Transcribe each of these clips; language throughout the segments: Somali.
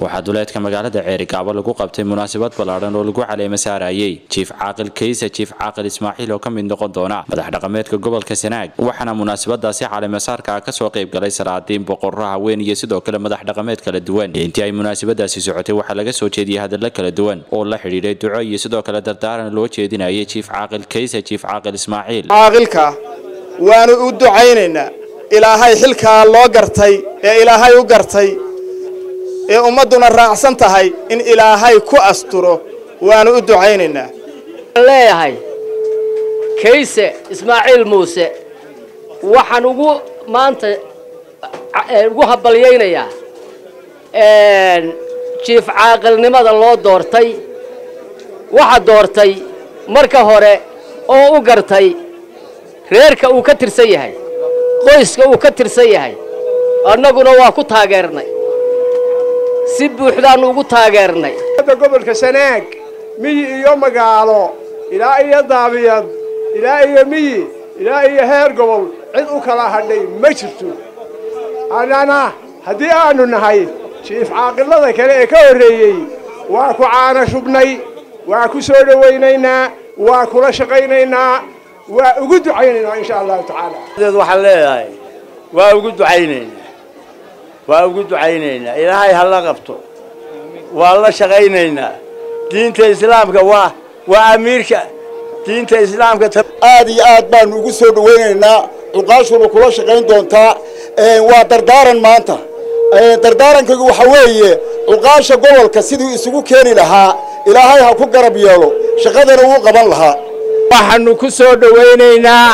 waxaa duleedka magaalada Ceerigaabo lagu qabtay munaasabad ballaaran oo lagu caleema saarayay Chief Caaqil Kayse Chief Caaqil Ismaaciil oo ka mid noqon doona madax dhaqameedka gobolka Sanaag waxaana munaasabadaasi caleema saarka ka soo qayb galay salaadiin boqorraha haween iyo sidoo kale madax dhaqameed kala duwan intii ay munaasabadaasi socotay waxa laga soo jeediyay hadallo kala duwan oo la xiriiray duco iyo sidoo kale dardaaran loo jeedinayay Chief Caaqil Kayse Chief Caaqil Ismaaciil caaqilka waanu u ducaynaynaa ilaahay xilka loo gartay ee ilaahay u gartay ee ummaduna raacsan tahay in ilaahay ku asturo waanu u ducaynaynaa leeyahay Kayse Ismaaciil Muuse waxaan ugu maanta ugu habalyeynaya Chief Caaqilnimada loo doortay waxa doortay marka hore oo u gartay reerka uu ka tirsan yahay qoyska uu ka tirsan yahay annaguna waa ku taageernay si buuxdaan ugu taageernay gobolka Sanaag miyi iyo magaalo ilaa iyo daabiyad ilaa iyo miyi ilaa iyo heer gobol cid u kala hadhay ma jirto anana hadii aanu nahay Chief Caaqilada kale ee ka horeeyay waa ku caana shubnay waa ku soo dhawaynaynaa waa kula shaqaynaynaa waa ugu ducaynaynaa insha Allah ta'ala waxaan leeyahay waa ugu ducaynaynaa ilaahay ha la qabto waa la shaqaynaynaa diinta islaamka waa amiirka diinta islaamka aad iyo aad baan ugu soo dhawaynaynaa uqaashuna kula shaqayn doontaa waa dardaaran maanta dardaarankagu waxa weeye uqaasha gobolka sidii isugu keeni lahaa ilaahay ha ku garab yeelo shaqadana uu qaban lahaa waxaanu ku soo dhawaynaynaa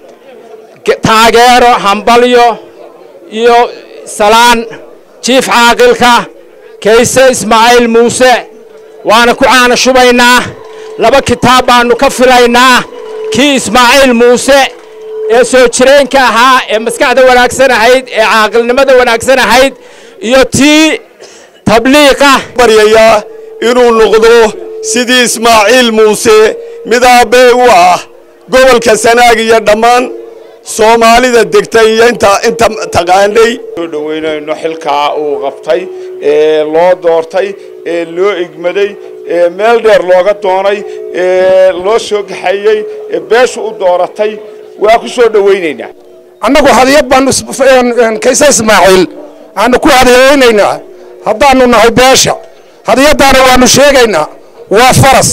taageero hambalyo iyo salaan Chief Caaqilka Kayse Ismaaciil Muuse waana ku caana shubaynaa laba kitaab baanu ka filaynaa kii Ismaaciil Muuse ee soo jireenka ahaa ee maskaxda wanaagsan ahayd ee caaqilnimada wanaagsan ahayd iyo tii tabliiqa baryaya inuu noqdo sidii Ismaaciil Muuse midaabe u ah gobolka Sanaag iyo dhammaan Soomaalida degtay inta taqaanay soo dhaweynayno xilka uu qabtay ee loo doortay ee loo igmaday ee meel dheer looga doonay ee loo soo gaxayay ee beeshu u dooratay waa ku soo dhaweynaynaa annagu hadiyad baan Kayse Ismaaciil aanu ku hadiyeynaynaa haddaanu nahay beesha hadiyadana waanu sheegaynaa waa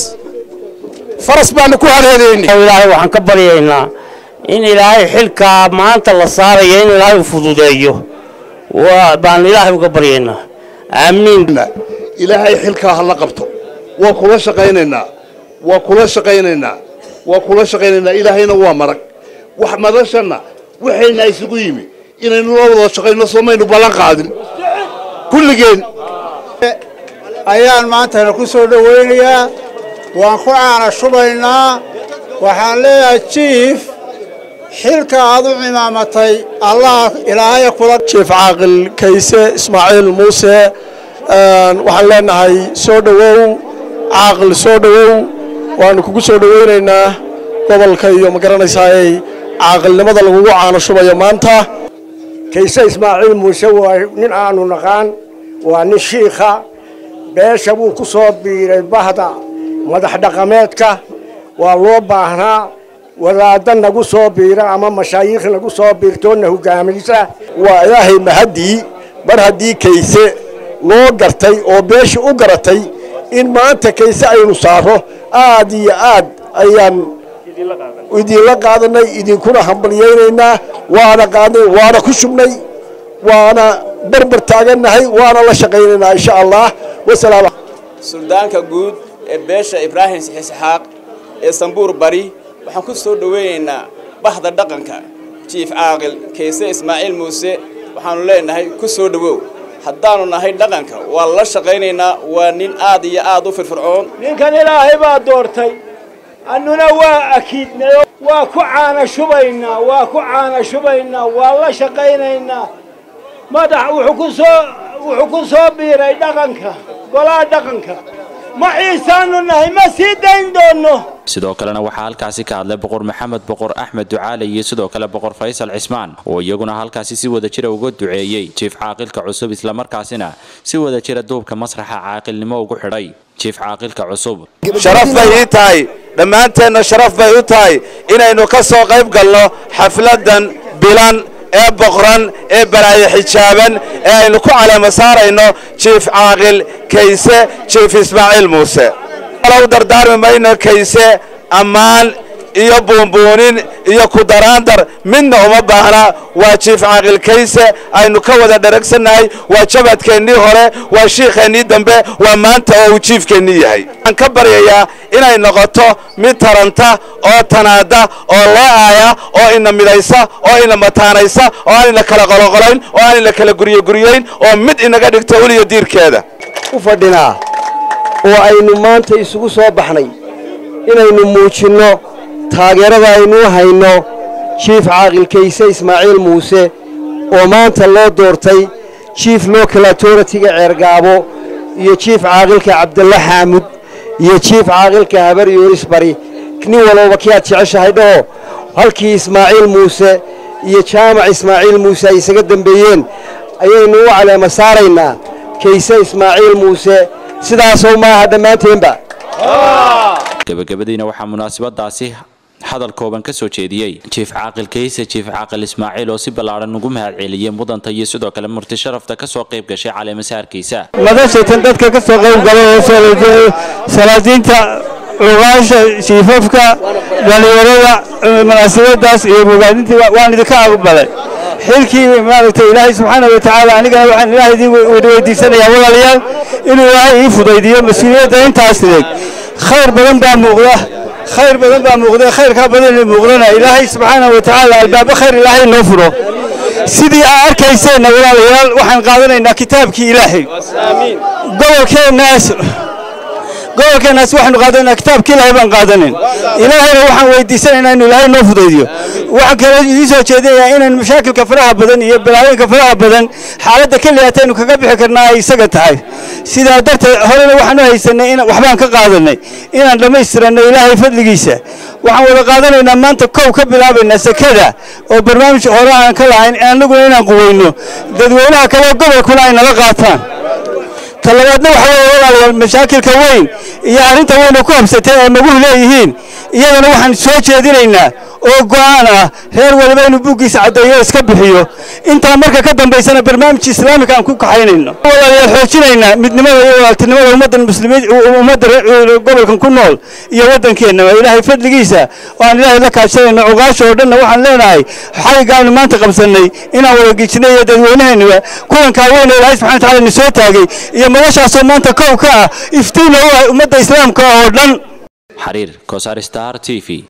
faras baanu ku hadiyeynaynaa ilaahay waxaan ka baryaynaa in ilaahay xilka maanta la saarayo in ilaahay u fududeeyo baan ilaahay uga baryaynaa aamiin ilaahay xilka ha la qabto waa kula shaqaynaynaa ilaahayna waa marag wax madashana waxayna isugu yimi inaynu la wada shaqayno Soomaynu ballan qaadin kulligeen ayaan maanta ku soo dhaweynayaa waan ku caana shubaynaa waxaan leeyahay Chief xilka aad u imaamatay Allah ilaahay kula Chief Caaqil Kayse Ismaaciil Muuse waxaan leenahay soo dhawow caaqil soo dhawow waanu kugu soo dhaweynaynaa gobolka iyo magaranaysaa caaqilnimada lagu caana shubayo maanta Kayse Ismaaciil Muuse waa nin aanu naqaan waa nin shiikha beesha buu ku soo biiray bahda madax dhaqameedka waa loo baahnaa wadaadda nagu soo biira ama mashaayikh nagu soo biirtoona hogaaminaysa waa ilaahay mahadii mar haddii Kayse loo gartay oo beesha u garatay in maanta Kayse aynu saaro aad iyo aad ayaan idinla qaadanay idinkuna hambalyeynaa waana ku shubnay waana barbar taaganahay waana la shaqaynaynaa insha Allah wasalaam suldaanka guud ee beesha Ibraahim Isxaaq ee Sanbuur Bari waxaan ku soo dhaweynaynaa bahda dhaqanka Chief Caaqil Kayse Ismaaciil Muuse waxaanu leenahay ku soo dhawow haddaanu nahay dhaqanka waa la shaqaynaynaa waa nin aad iyo aad u firfircoon ninkan ilaahay baa doortay annuna waa akiidnay waa ku caana shubaynaa waa la shaqaynaynaa madax wuxuu ku soo biiray dhaqanka golaha dhaqanka ma ciisaanu nahay ma sii dayn doono sidoo kalena waxaa halkaasi ka hadlay boqor maxamed boqor axmed ducaale iyo sidoo kale boqor faysal cismaan oo iyaguna halkaasi si wada jira uga duceeyay jiif caaqilka cusub isla markaasina si wada jira duubka masraxa caaqilnimo ugu xidhay jiif caaqilka cusub sharaf bay ii tahay dhammaanteedna sharaf bay u tahay inaynu ka soo qayb galno xafladan bilan ee boqran ee balaayo xijaaban ee aynu ku caleema saarayno jiif caaqil kayse jiif ismaaciil muuse walaw dardaarmi mayno kayse ammaan iyo buunbuunin iyo ku daraandar midna uma baahna waa jiif caaqil kayse aynu ka wada dharagsannahay waa jabadkeennii hore waa shiikheennii dambe waa maanta oo uu jiifkeennii yahay waxaan ka baryayaa inay noqoto mid taranta oo tanaada oo loo aaya oo ina midaysa oo ina mataanaysa oo aan ina kala qoloqolayn oo aan ina kala guryoyn oo mid inaga dhigto uliyo diirkeeda u fadhinaa oo aynu maanta isugu soo baxnay inaynu muujinno taageerada aynu hayno jiif caaqil kayse ismaaciil muuse oo maanta loo doortay jiif local authority-ga ceergaabo iyo jiif caaqilka cabdalla xaamud iyo jiif caaqilka habar yooris bari nin walooba kii aad jeceshahay dhaho halkii ismaaciil muuse iyo jaamac ismaaciil muuse ay isaga dambeeyeen ayaynu u caleema saaraynaa kayse ismaaciil muuse sidaasoo maaha dhammaanteenba gabagabadiina waxaa munaasabadaasi hadal kooban ka soo jeediyay jiif caaqil kayse jiif caaqil ismaaciil oo si ballaaran ugu mahadceliyay mudanta iyo sidoo kale murti sharafta ka soo qayb gashay caleema saarkiisa madashatan dadka ka soo qayb galay oo salaadiinta ugaasha shiifafka dhalinyarada munaasabadaas iyo bogaadintii waan idinka aqbalay xilkii maaragtay ilaahay subxaanahu wa tacaala anigana waxaan ilaahay idin weydiisanayaa walaalayaal inuu ilaahay ii fudaydiyo mas-uuliyadda intaas leeg khayr badan baa muuqda khayrkaa badan muuqdana ilaahay subxaanahu wa tacaala albaabo khayr ilaahay noo furo sidii aad arkayseenna walaalayaal waxaan qaadanaynaa kitaabkii ilaahay gobolkeennaas waxaanu qaadanaynaa kitaabkii ilaahay baan qaadanin ilaahayna waxaan weydiisanaynaa inuu ilaahay noo fudaydiyo waxaan kale idiin soo jeedinayaa inaan mashaakilka faraha badan iyo balaayinka faraha badan xaaladda keliyaataynu kaga bixi karnaa ay isaga tahay sidaa darteed horena waxaan u haysanay in waxbaan ka qaadanay inaan dhammaystiranno ilaahay fadligiisa waxaan wada qaadanaynaa maanta kow ka bilaabaynaa sekada oo barnaamij hore aan ka lahayn annaguna inaan quweyno dadweynaha kale gobolkuna ay nala qaataan talabaadna waxa weeye walaalayaal mashaakilka weyn iyo arrinta weyn oo ku habsatay ee maguhu leeyihiin iyadana waxaan soo jeedinaynaa oo go'aan ah reer waliba inuu buuggiisa caddeeyo iska bixiyo intaa marka ka dambaysana barnaamij islaamika aan ku kaxaynayno walaalayaal xoojinaynaa midnimada iyo walaaltinimada ummadda gobolkan ku nool iyo waddankeenna waa ilaahay fadligiisa oo aan ilaahay la kaashanayno cuqaasha oo dhanna waxaan leenahay xaygaanu maanta qabsannay inaan wada gejinay iyo dadweynaheennaba kulankaa weyn oo ilaahay subxana wataala na soo taagay iyo madashaasoo maanta kow ka ah iftiina u ah ummadda islaamka oo dhan xariir kosaar star TV